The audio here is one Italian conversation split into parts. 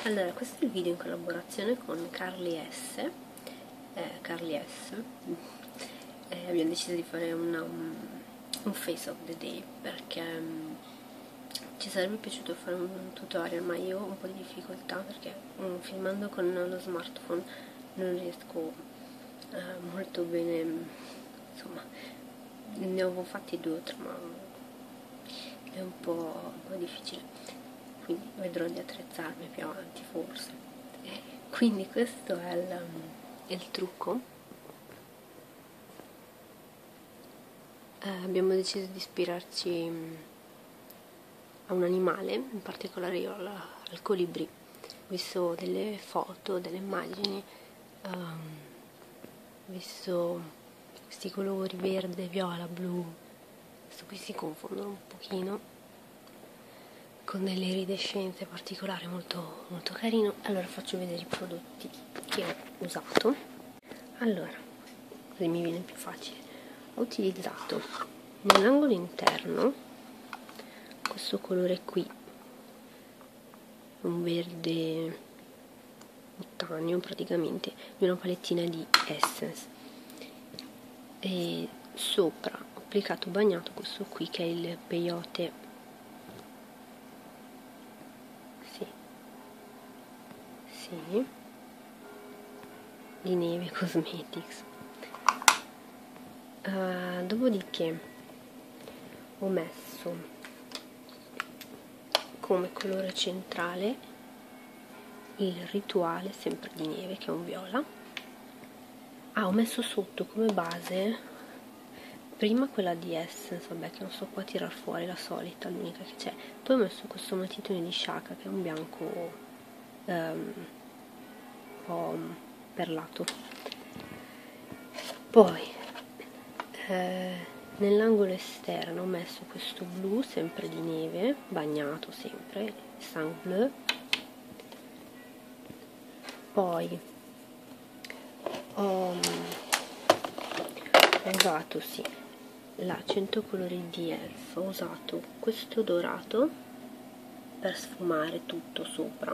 Allora, questo è il video in collaborazione con Carly S. Abbiamo deciso di fare un face of the day perché ci sarebbe piaciuto fare un tutorial, ma io ho un po' di difficoltà perché filmando con lo smartphone non riesco molto bene, insomma, ne avevo fatti 2 o 3, ma è un po' difficile, quindi vedrò di attrezzarmi più avanti forse. Quindi questo è il trucco. Abbiamo deciso di ispirarci a un animale, in particolare io al colibrì. Ho visto delle foto, delle immagini, ho visto questi colori verde, viola, blu. Questo qui si confondono un pochino con delle iridescenze particolari, molto, molto carino. Allora faccio vedere i prodotti che ho usato. Allora, così mi viene più facile. Ho utilizzato nell'angolo interno questo colore qui, un verde ottanio praticamente, di una palettina di Essence, e sopra ho applicato bagnato questo qui che è il peyote, sì, di Neve Cosmetics. Dopodiché ho messo come colore centrale il Rituale, sempre di Neve, che è un viola. Ho messo sotto come base prima quella di Essence, vabbè, che non so qua tirar fuori, la solita, l'unica che c'è. Poi ho messo questo matitone di Shaka, che è un bianco un po' perlato. Poi nell'angolo esterno ho messo questo blu, sempre di Neve, bagnato sempre, Sang Bleu. Poi ho usato, la 100 colori di Elf, ho usato questo dorato per sfumare tutto sopra,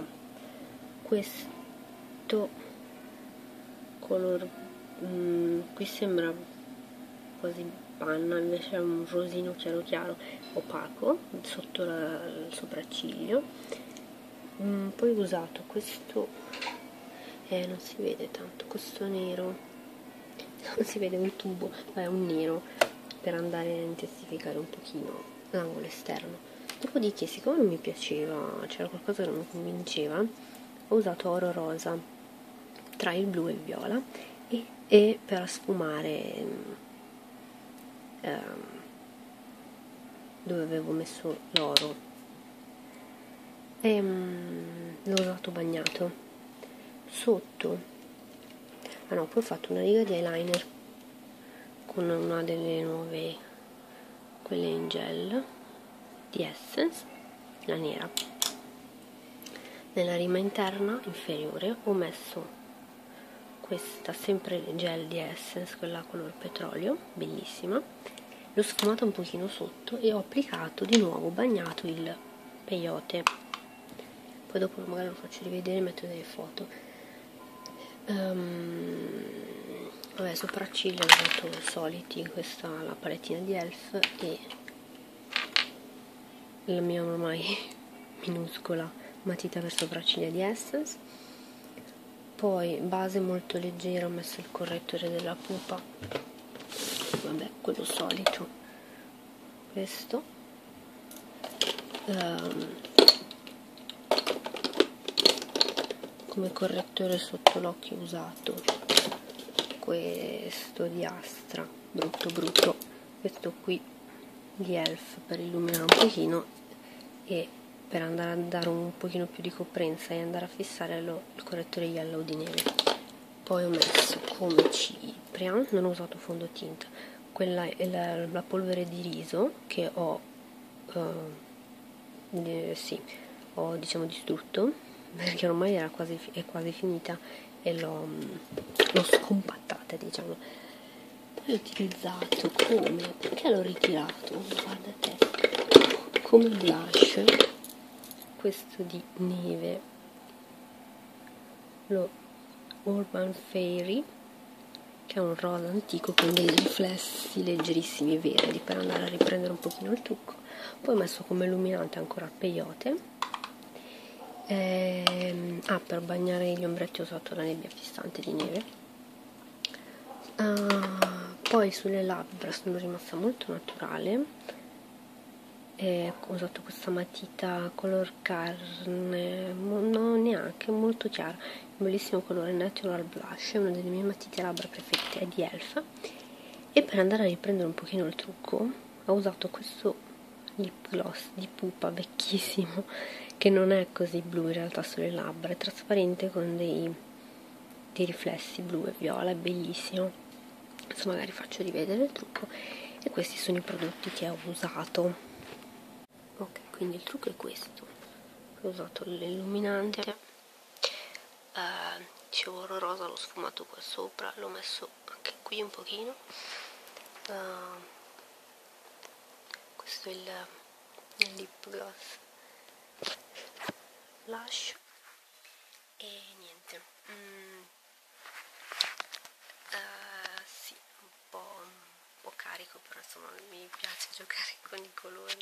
questo color qui sembra quasi panna, invece è un rosino chiaro chiaro opaco sotto il sopracciglio. Poi ho usato questo, non si vede tanto, questo nero, non si vede, un tubo, è un nero, per andare a intensificare un pochino l'angolo esterno. Dopodiché, siccome non mi piaceva, c'era qualcosa che non mi convinceva, ho usato oro rosa tra il blu e il viola, e per sfumare dove avevo messo l'oro, e l'ho usato bagnato sotto. No, poi ho fatto una riga di eyeliner con una delle nuove, quelle in gel di Essence, la nera. Nella rima interna inferiore ho messo questa sempre gel di Essence, quella color petrolio, bellissima. L'ho sfumata un pochino sotto e ho applicato di nuovo bagnato il peyote. Poi dopo magari lo faccio rivedere e metto delle foto. Vabbè, sopracciglia ho usato soliti, questa la palettina di Elf e la mia ormai minuscola matita per sopracciglia di Essence. Poi base molto leggera, ho messo il correttore della pupa, vabbè, quello solito, questo. Come correttore sotto l'occhio ho usato questo di Astra, brutto, questo qui di Elf per illuminare un pochino e per andare a dare un pochino più di coprenza e andare a fissare il correttore Yellow di Neve. Poi ho messo come cipria, non ho usato fondotinta, quella è la polvere di riso che ho diciamo distrutto, perché ormai è quasi finita e l'ho scompattata, diciamo. Poi ho utilizzato perché l'ho ritirato, guardate, come blush questo di Neve, lo Urban Fairy, che è un rosa antico con dei riflessi leggerissimi verdi per andare a riprendere un pochino il trucco. Poi ho messo come illuminante ancora il peyote. Per bagnare gli ombretti ho usato la nebbia fissante di neve. Poi sulle labbra sono rimasta molto naturale. Ho usato questa matita color carne, no, neanche molto chiara, un bellissimo colore Natural Blush, è una delle mie matite labbra preferite, è di Elf. E per andare a riprendere un pochino il trucco ho usato questo lip gloss di pupa vecchissimo, che non è così blu in realtà sulle labbra, è trasparente con dei riflessi blu e viola, è bellissimo. Adesso magari faccio rivedere il trucco. E questi sono i prodotti che ho usato. Ok, quindi il trucco è questo. Ho usato l'illuminante, dicevo oro rosa, l'ho sfumato qua sopra, l'ho messo anche qui un pochino. Questo è il lip gloss blush e niente. Sì, un po' carico, però insomma mi piace giocare con i colori.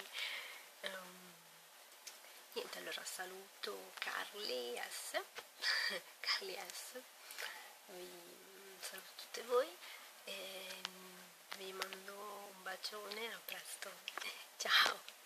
Niente, allora saluto Carly S. Carly S. Saluto tutte voi e vi mando un bacione, a presto. Ciao!